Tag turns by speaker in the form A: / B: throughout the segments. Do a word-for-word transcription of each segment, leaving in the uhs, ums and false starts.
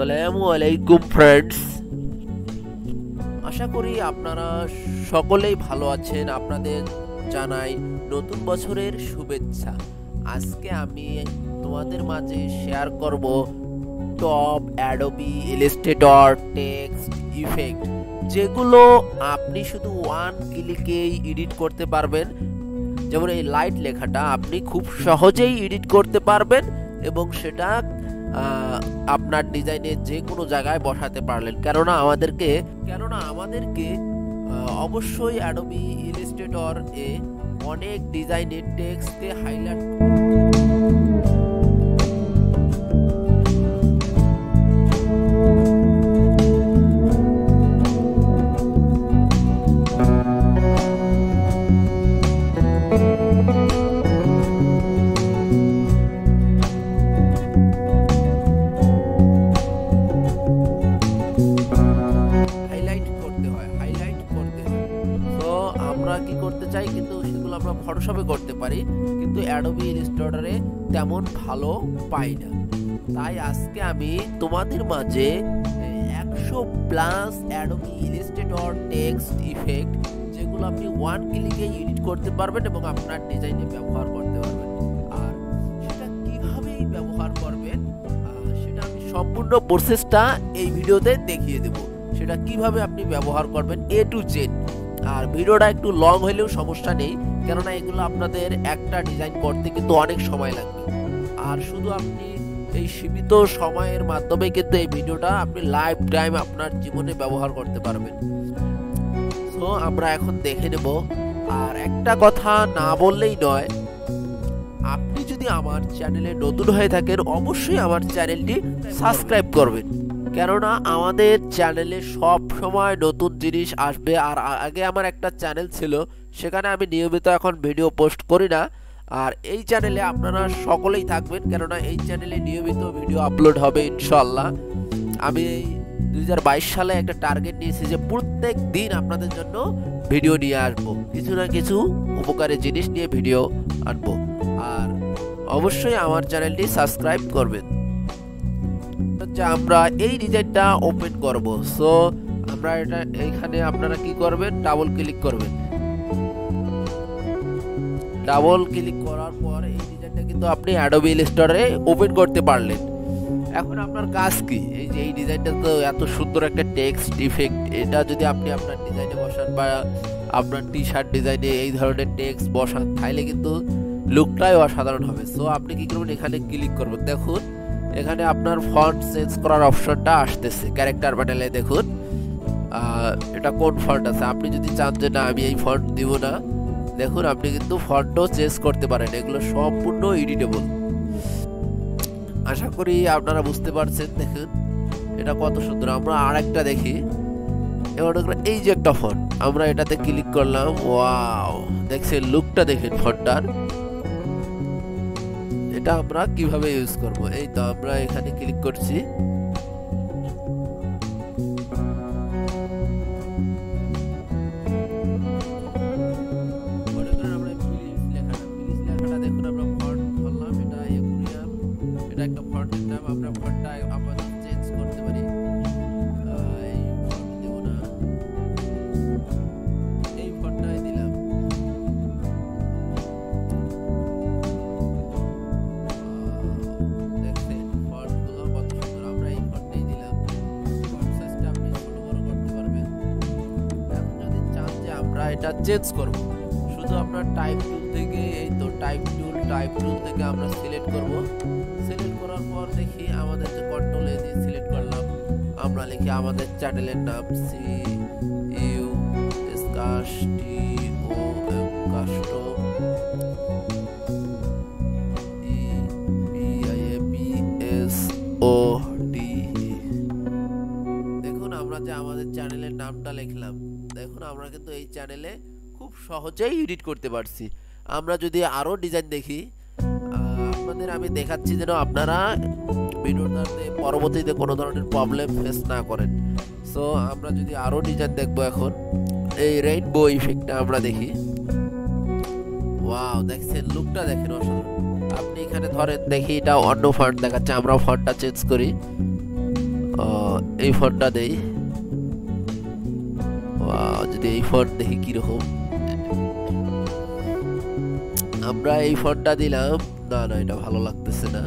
A: আসসালামু আলাইকুম ফ্রেন্ডস, আশা করি আপনারা সকলেই ভালো আছেন। আপনাদের জানাই নতুন বছরের শুভেচ্ছা। আজকে আমি তোমাদের মাঝে শেয়ার করব top Adobe Illustrator text effect, যেগুলো আপনি শুধু ওয়ান ক্লিকেই এডিট করতে পারবেন। যেমন এই লাইট লেখাটা আপনি খুব সহজেই এডিট করতে পারবেন এবং সেটা আপনার ডিজাইনের যে কোনো জায়গায় বসাতে পারলেন। কেননা আমাদেরকে কেননা আমাদেরকে অবশ্যই অ্যাডোবি ইলাস্ট্রেটর এ অনেক ডিজাইনের টেক্সটকে হাইলাইট কি করতে চাই, কিন্তু সেগুলো আমরা ফটোশপে করতে পারি, কিন্তু অ্যাডোবি ইলাস্ট্রেটরে তেমন ভালো পাই না। তাই আজকে আমি তোমাদের মাঝে একশো plus Adobe Illustrator text effect, যেগুলো আপনি ওয়ান ক্লিকে এডিট করতে পারবেন এবং আপনার ডিজাইনে ব্যবহার করতে পারবেন। আর সেটা কিভাবে ব্যবহার করবেন সেটা আমি সম্পূর্ণ প্রসেসটা এই ভিডিওতে দেখিয়ে দেব। সেটা কিভাবে আপনি ব্যবহার করবেন এ টু জেড। আর ভিডিওটা একটু লং হলেও সমস্যা নেই, কেননা এগুলো আপনাদের একটা ডিজাইন করতে কিন্তু অনেক সময় লাগবে। আর শুধু আপনি এই সীমিত সময়ের মাধ্যমে কিন্তু এই ভিডিওটা আপনি লাইফ টাইম আপনার জীবনে ব্যবহার করতে পারবেন। তো আমরা এখন দেখে নেব। আর একটা কথা না বললেই নয়, আপনি যদি আমার চ্যানেলে নতুন হয়ে থাকেন অবশ্যই আমার চ্যানেলটি সাবস্ক্রাইব করবেন, কেননা আমাদের চ্যানেলে সব সময় নতুন জিনিস আসবে। আর আগে আমার একটা চ্যানেল ছিল, সেখানে আমি নিয়মিত এখন ভিডিও পোস্ট করি না। আর এই চ্যানেলে আপনারা সকলেই থাকবেন, কেননা এই চ্যানেলে নিয়মিত ভিডিও আপলোড হবে ইনশাল্লাহ। আমি এই দুই হাজার বাইশ সালে একটা টার্গেট নিয়েছি যে প্রত্যেক দিন আপনাদের জন্য ভিডিও নিয়ে আসবো, কিছু না কিছু উপকারী জিনিস নিয়ে ভিডিও আনবো। আর অবশ্যই আমার চ্যানেলটি সাবস্ক্রাইব করবেন। আমরা এই ডিজাইনটা ওপেন করব। সো আমরা এটা এইখানে আপনারা কি করবেন, ডাবল ক্লিক করবেন। ডাবল ক্লিক করার পর এই ডিজাইনটা কিন্তু আপনি অ্যাডোবি ইলাস্ট্রেটরে ওপেন করতে পারলেন। এখন আপনার কাজ কি, এই যে এই ডিজাইনটা তো এত সুন্দর একটা টেক্সট ইফেক্ট, এটা যদি আপনি আপনার ডিজাইনে বসান বা আপনার টি শার্ট ডিজাইনে এই ধরনের টেক্সট বসান, তাহলে কিন্তু লুকটাই অসাধারণ হবে। সো আপনি কি করবেন, এখানে ক্লিক করবেন। দেখুন এখানে আপনার ফন্ট চেঞ্জ করার অপশনটা আসতেছে ক্যারেক্টার প্যানেলে। দেখুন এটা কোন ফন্ট আছে। আপনি যদি চান যে না আমি এই ফন্ট দিব না, দেখুন আপনি কিন্তু ফন্টও চেঞ্জ করতে পারেন। এগুলো সম্পূর্ণ এডিটেবল। আশা করি আপনারা বুঝতে পারছেন। দেখুন এটা কত সুন্দর। আমরা আরেকটা দেখি। এবার এই যে একটা ফন্ট, আমরা এটাতে ক্লিক করলাম। ওয়াও, দেখছেন লুকটা দেখেন ফন্টটার। এটা আমরা কিভাবে ইউজ করব, এই তো আমরা এখানে ক্লিক করছি। মনে করেন আমরা প্লিজ লেখাটা প্লিজ লেখাটা দেখুন আমরা ফন্ট ধরলাম, এটা একুরিয়াম, এটা একটা ফন্টের নাম। আমরা ফন্টটা আপাতত চেঞ্জ করতে পারি। এই ফন্ট দেব না, এই ফন্টটাই দিলাম। এটা চেঞ্জ করব, শুধু আপনার টাইপ টুল থেকে এই তো টাইপ টুল টাইপ টুল থেকে আমরা সিলেক্ট করব। সিলেক্ট করার পর দেখি আমাদের যে কন্ট্রোল এ দিয়ে সিলেক্ট করলাম, আমরা লিখি আমাদের চ্যানেলের নাম সি ইউ এস কাশ টি ও এম কাস্টো E B I A B S O D. দেখুন আমরা যে আমাদের চ্যানেলের নামটা লিখলাম, দেখুন আমরা কিন্তু এই চ্যানেলে খুব সহজেই এডিট করতে পারছি। আমরা যদি আরো ডিজাইন দেখি, আপনাদের আমি দেখাচ্ছি যেন আপনারা ভিডিওটাতে পরবর্তীতে কোনো ধরনের প্রবলেম ফেস না করেন। সো আমরা যদি আরো ডিজাইন দেখবো, এখন এই রেইনবো ইফেক্টটা আমরা দেখি। ওয়াও, দেখছেন লুকটা দেখেন অসাধারণ। আপনি এখানে ধরেন দেখি এটা অন্য ফন্ট দেখাচ্ছে, আমরা ফন্টটা চেঞ্জ করি। এই ফন্টটা দেই। যদি এই ফন্ট দেখি কিরকম, আমরা এই ফন্টটা দিলাম। না না এটা ভালো লাগতেছে না,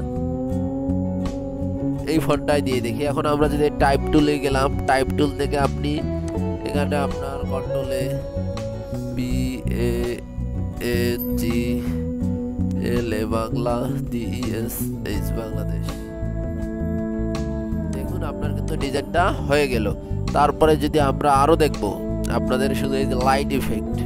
A: এই ফন্টটাই দিয়ে দেখি। এখন আমরা যদি টাইপ টুলে গেলাম, টাইপ টুল থেকে আপনি এখানে আপনার কন্ট্রোলে B A N G L A Bangla D S H Bangladesh, দেখুন আপনার কিন্তু ডিজাইনটা হয়ে গেল। তারপরে যদি আমরা আরো দেখবো আপনাদের শুধু এই যে লাইট ইফেক্ট,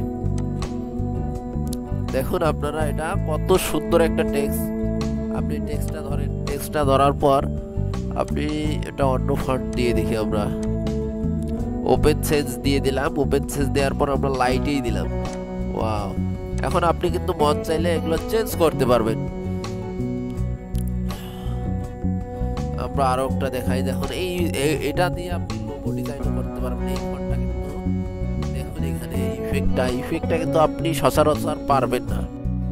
A: দেখুন আপনারা এটা কত সুন্দর একটা টেক্সট। আপনি টেক্সটটা ধরেন, টেক্সটটা ধরার পর আপনি এটা অন্য ফন্ট দিয়ে দেখি, আমরা ওপেন সেন্স দিয়ে দিলাম। ওপেন সেন্স দেওয়ার পর আমরা লাইটেই দিলাম। ওয়াও, এখন আপনি কিন্তু মন চাইলে এগুলো চেঞ্জ করতে পারবেন। আমরা আরো একটা দেখাই, দেখুন এই এটা দিয়ে আপনি লোগো ডিজাইনও করতে পারবেন। এই ফন্টটা কিন্তু দেখুন এখানে ইফেক্টটা ইফেক্টটা কিন্তু আপনি সচরাচর পারবেন না।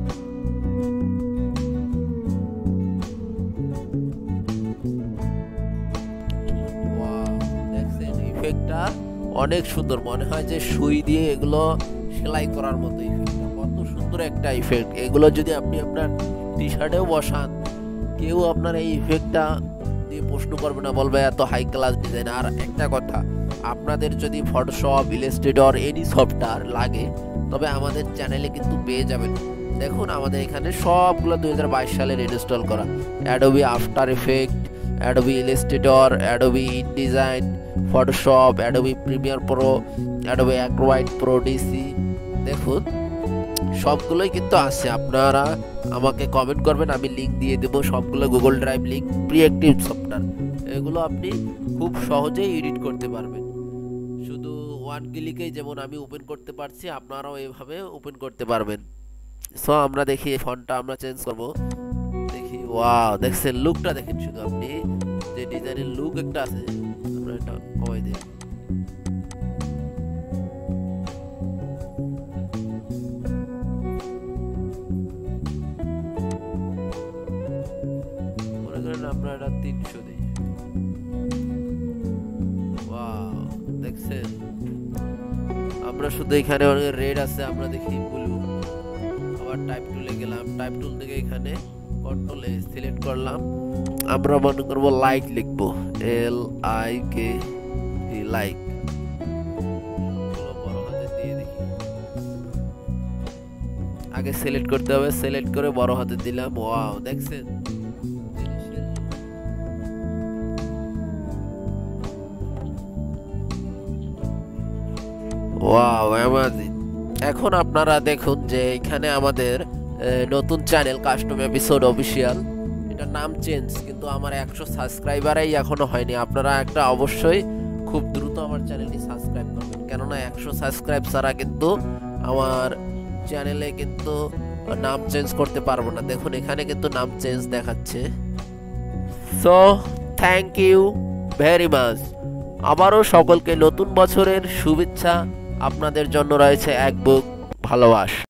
A: ইফেক্টটা অনেক সুন্দর, মনে হয় যে সুই দিয়ে এগুলো সেলাই করার মতো। ইফেক্টটা কত সুন্দর একটা ইফেক্ট। এগুলো যদি আপনি আপনার টি শার্টেও বসান, কেউ আপনার এই ইফেক্টটা দিয়ে প্রশ্ন করবে না, বলবে এত হাই ক্লাস ডিজাইন। আর একটা কথা, আপনাদের যদি ফটোশপ, ইলাস্ট্রেটর এনি সফটওয়্যার লাগে তবে আমাদের চ্যানেলে কিন্তু পেয়ে যাবেন। দেখুন আমাদের এখানে সবগুলো দুই হাজার বাইশ সালের ইনস্টল করা। Adobe After Effect, Adobe Illustrator, Adobe InDesign, Photoshop, Adobe Premiere Pro, Adobe Acrobat Pro DC, দেখুন সবগুলোই কিন্তু আছে। আপনারা আমাকে কমেন্ট করবেন, আমি লিঙ্ক দিয়ে দেবো সবগুলো, Google drive link. Pre active software, এগুলো আপনি খুব সহজেই এডিট করতে পারবেন। শুধু ওয়ান ক্লিকেই যেমন আমি ওপেন করতে পারছি, আপনারাও এভাবে ওপেন করতে পারবেন। সো আমরা দেখি এই ফন্টটা আমরা চেঞ্জ করব, দেখি। ওয়াও, দেখছেন লুকটা দেখেন, শুধু আপনি যে ডিজাইনের লুক একটা আছে, আমরা এটা কমাই দিই। মনে করেন আমরা এটা তিনশো দিই। ওয়াও, দেখছেন আমরা শুধু এখানে অনেক রেড আছে, আমরা দেখি ব্লু। আবার টাইপ টুলে গেলাম, টাইপ টুল থেকে এখানে কন্ট্রোল এ সিলেক্ট করলাম। আমরা মনে করব লাইক লিখবো, L I K E, like. বড় হাতে দিয়ে দেখি, আগে সিলেক্ট করতে হবে, সিলেক্ট করে বড় হাতে দিলাম। ওয়াও, দেখছেন ওয়াও অ্যামাজিং। এখন আপনারা দেখুন যে এখানে আমাদের নতুন চ্যানেল কাস্টম এপিসোড অফিসিয়াল, এটা নাম চেঞ্জ, কিন্তু আমার একশো সাবস্ক্রাইবারই এখনো হয়নি। আপনারা একটা অবশ্যই খুব দ্রুত আমার চ্যানেলটি সাবস্ক্রাইব করবেন, কেননা একশো সাবস্ক্রাইব ছাড়া কিন্তু আমার চ্যানেলে কিন্তু নাম চেঞ্জ করতে পারবো না। দেখুন এখানে কিন্তু নাম চেঞ্জ দেখাচ্ছে। So thank you very much. আবারও সকলকে নতুন বছরের শুভেচ্ছা। আপনাদের জন্য রয়েছে এক বুক ভালোবাসা।